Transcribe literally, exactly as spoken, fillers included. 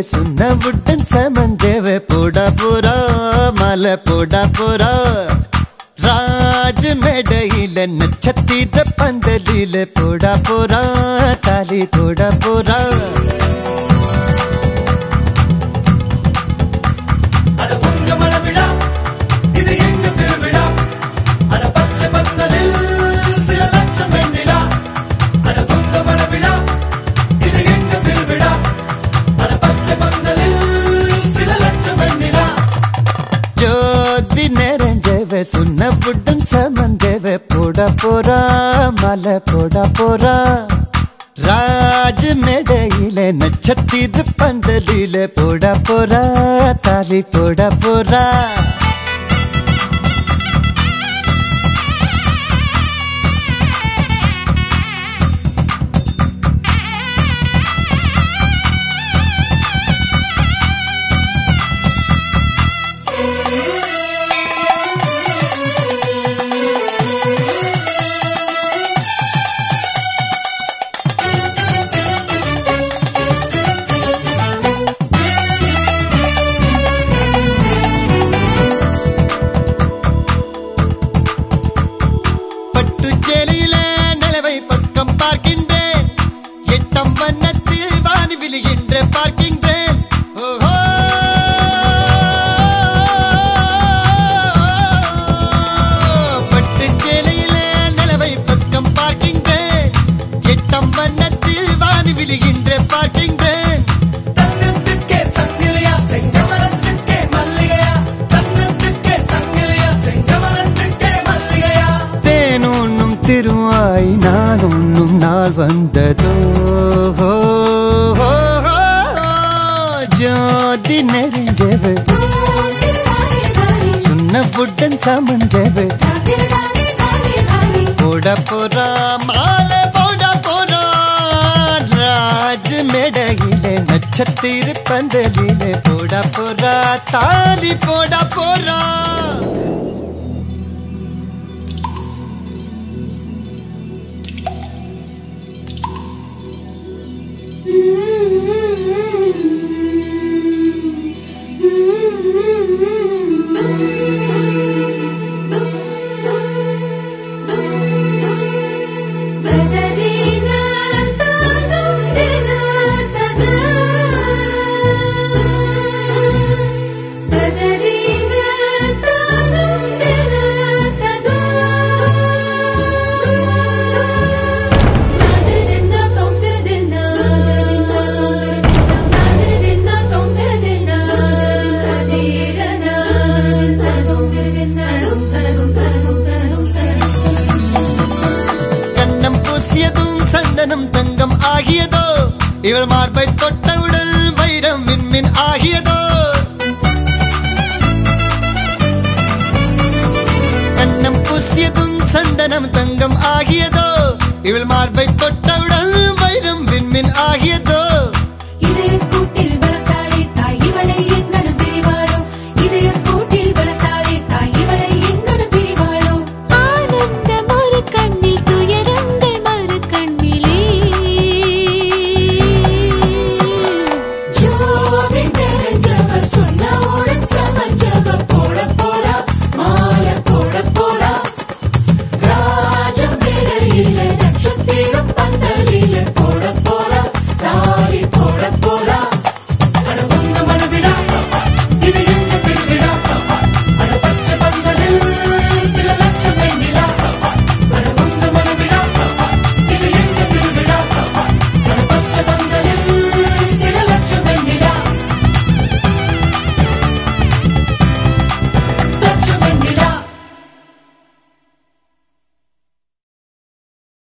சுண்ணவுடன் சமந்தேவ போடா போரா மலை போடா போரா ராஜ மேடையில நட்சத்திர பந்தலில போடா போரா தாலி போடா போரா சுண்ணவுடன் சமந்தேவ போடா போரா மலை போடா போரா ராஜ மேடையில நட்சத்திர பந்தலில போடா போரா தாலி போடா போரா திருவாய் நான் உண்ணும் நாள் வந்ததோ ஜோதி நெறிஞ்சவ சுண்ணவுடன் சமந்தவ போடா போரா மாலை போடா போரா ராஜ மேடையில நட்சத்திர பந்தலில போடா போரா தாலி போடா போரா தங்கம் ஆகியதோ இவள் மார்பை தொட்டவுடன் வைரம் விண்மின் ஆகியதோ கண்ணம் பூசியதும் சந்தனம் தங்கம் ஆகியதோ இவள் மார்பை தொட்டவுடன் வைரம் விண்மின் ஆகியதோ